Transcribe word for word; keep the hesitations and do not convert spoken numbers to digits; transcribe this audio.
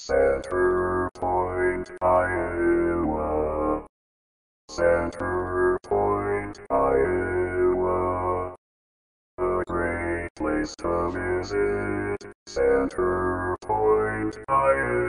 Center Point, Iowa. Center Point, Iowa. A great place to visit. Center Point, Iowa.